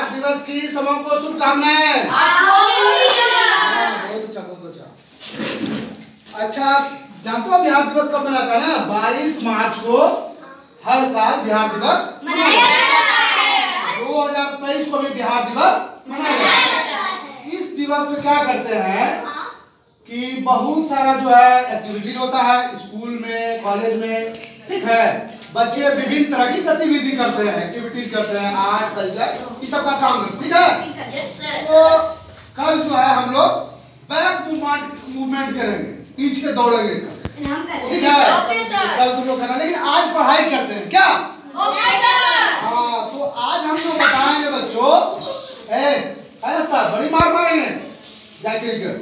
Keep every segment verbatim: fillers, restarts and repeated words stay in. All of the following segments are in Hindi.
आज दिवस की सबको शुभकामनाएं। बहुत अच्छा बहुत अच्छा। अच्छा जानते हो बिहार दिवस कब मनाता है ना? बाईस मार्च को हर साल बिहार दिवस मनाया जाता है। दो हजार तेईस को भी बिहार दिवस मनाया जाता है। इस दिवस में क्या करते हैं कि बहुत सारा जो है एक्टिविटीज होता है स्कूल में, कॉलेज में, ठीक है। बच्चे विभिन्न तरह की गतिविधि करते हैं, एक्टिविटीज करते हैं, आर्ट, कल्चर, ये सब का काम करते हैं, ठीक है। Yes sir. तो कल जो है हम लोग बैक मूवमेंट मूवमेंट करेंगे, पीछे दौड़ेंगे, ठीक है। कल तुम लोग करना, लेकिन आज पढ़ाई करते हैं क्या? Okay sir. हाँ तो आज हम लोग बताएंगे बच्चों, ए ऐसा बड़ी मार मारेंगे जाकर।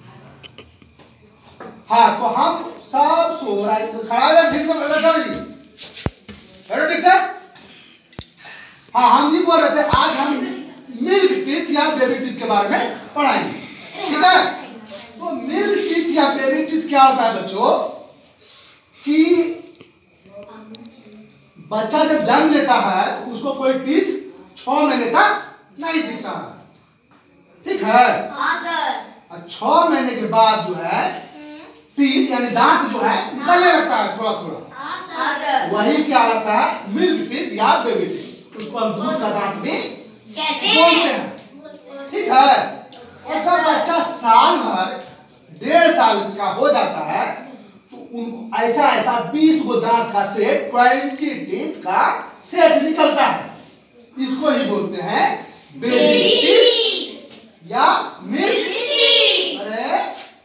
हाँ तो हम सब सो रहा है, खड़ा है ठीक से बैठा बैठो ठीक से। हाँ हम ये बोल रहे थे आज हम मिल्क टीथ या बेबी टीथ के बारे में पढ़ाएंगे, ठीक है। तो मिल्क टीथ या बेबी टीथ क्या होता है बच्चों कि बच्चा जब जन्म लेता है उसको कोई टीथ छह महीने तक नहीं दिखता है, ठीक है। हाँ सर। छह महीने के बाद जो है टीथ यानी दांत जो है निकलने लगता है थोड़ा थोड़ा। हाँ सर। वही क्या रहता है मिल्क टीथ या बेबी टीथ, उसको हम दूध का दांत भी कहते बोलते हैं, ठीक है। और जब बच्चा साल भर डेढ़ साल का हो जाता है तो उनको ऐसा ऐसा बीस गो दांत का सेट, ट्वेंटी टीथ का सेट निकलता है। इसको ही बोलते हैं बेबी टीथ या मिल्क टीथ। अरे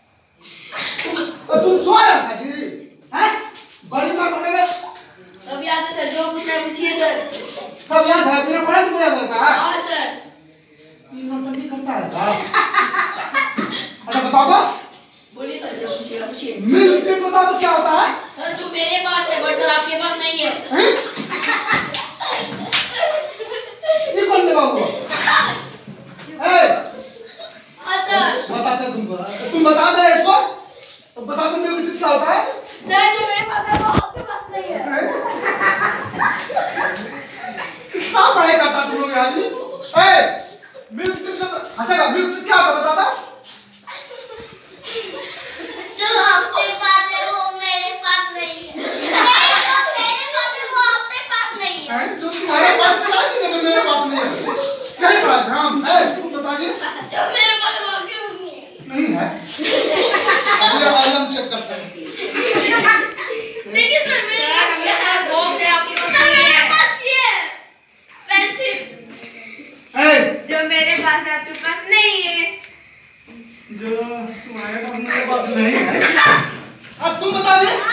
तुम सो रहे हो जी? हैं? बड़ी मार पड़ेगा। सब याद है सर, जो पूछना है पूछिए सर। सब याद है? बिना पढ़े तुमको याद रहता है? हाँ सर। तीन नौटंकी करता है क्या? अच्छा बताओ तो। बोलिए सर, जो पूछिएगा पूछिए। मिल्क टीथ बताओ तो क्या होता है? सर जो मेरे पास है बट सर आपके पास नहीं है। हैं? ये कौन ले बाबू? ए हाँ सर। बताते हैं तुमको, तुम बता दे इसको, तो बता दो मिल्क टीथ क्या होता है? सर जो मेरे पास है वो आपके पास नहीं है। कितना पढ़ाई करता तुम लोग यार? ए मिल्क टीथ हंसेगा, मिल्क टीथ क्या होता है बता दो। जो आपके पास है वो मेरे पास नहीं है। नहीं जो मेरे पास है वो आपके पास नहीं है। हैं? जो तुम्हारे पास क्या है जो मेरे पास नहीं है? कहीं पढ़ा था हम? ए तुम बता दे। जो मेरे पास है वो आपके पास नहीं है। नहीं है? अगले आलम चेक करते हैं। लेकिन सर मेरे पास बॉक्स है, आपके पास नहीं है। मेरे पास ये पेंसिल। ए जो मेरे पास है आपके पास नहीं है। जो तुम्हारे पास मेरे पास नहीं है। अब तुम बता दे।